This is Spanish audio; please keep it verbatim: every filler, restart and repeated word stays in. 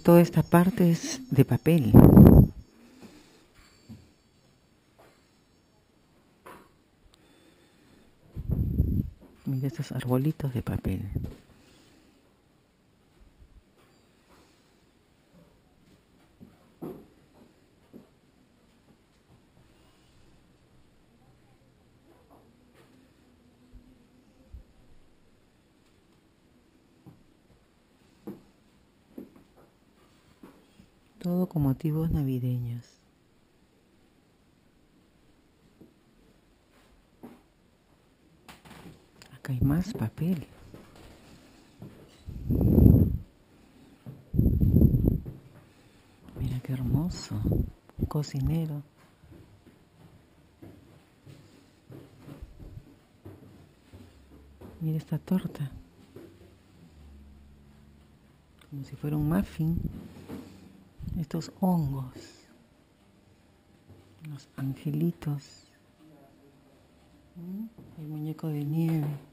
Toda esta parte es de papel. Mira estos arbolitos de papel. Todo con motivos navideños. Acá hay más papel. Mira qué hermoso. Un cocinero. Mira esta torta. Como si fuera un muffin. Estos hongos. Los angelitos. El muñeco de nieve.